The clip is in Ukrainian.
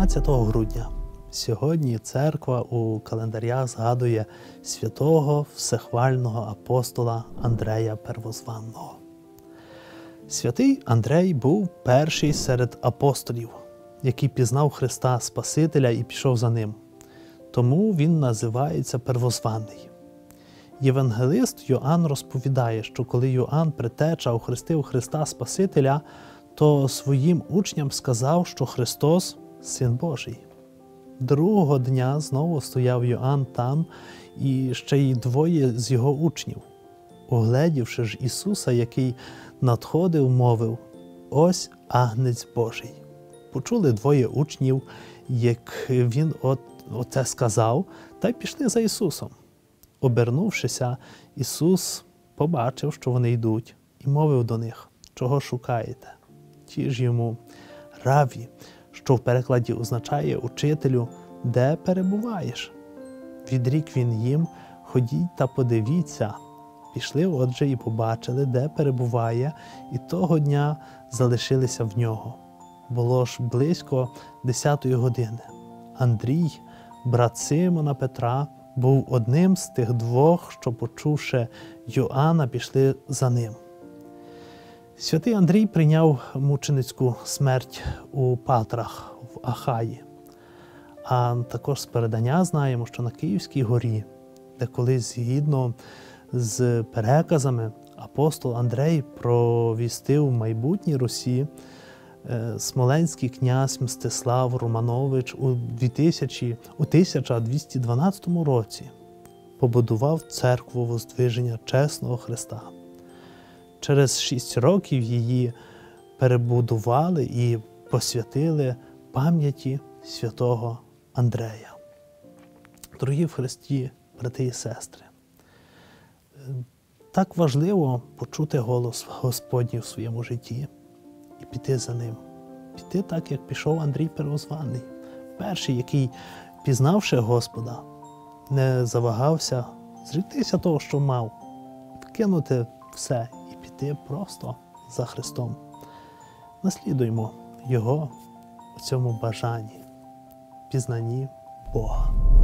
17 грудня. Сьогодні церква у календарях згадує святого всехвального апостола Андрея Первозванного. Святий Андрей був перший серед апостолів, який пізнав Христа Спасителя і пішов за ним. Тому він називається Первозваний. Євангелист Йоанн розповідає, що коли Йоанн Предтеча охрестив Христа Спасителя, то своїм учням сказав, що Христос – Син Божий. Другого дня знову стояв Йоанн там, і ще й двоє з його учнів. Угледівши ж Ісуса, який надходив, мовив: «Ось Агнець Божий». Почули двоє учнів, як він оце сказав, та й пішли за Ісусом. Обернувшися, Ісус побачив, що вони йдуть, і мовив до них: «Чого шукаєте?» Ті ж йому: «Равві», що в перекладі означає «учителю», «де перебуваєш?» Відрік він їм: «Ходіть та подивіться». Пішли отже і побачили, де перебуває, і того дня залишилися в нього. Було ж близько 10-ї години. Андрій, брат Симона Петра, був одним з тих двох, що, почувши Йоанна, пішли за ним. Святий Андрій прийняв мученицьку смерть у Патрах в Ахаї. А також з передання знаємо, що на Київській горі, де колись згідно з переказами апостол Андрей провістив в майбутній Русі, смоленський князь Мстислав Романович у 1212 році побудував церкву Воздвиження Чесного Христа. Через 6 років її перебудували і посвятили пам'яті святого Андрея. Дорогі в Христі, брати і сестри, так важливо почути голос Господній в своєму житті і піти за ним. Піти так, як пішов Андрій Первозваний. Перший, який, пізнавши Господа, не завагався зріктися того, що мав, кинути все і піти просто за Христом. Наслідуймо Його у цьому бажанні, пізнанні Бога.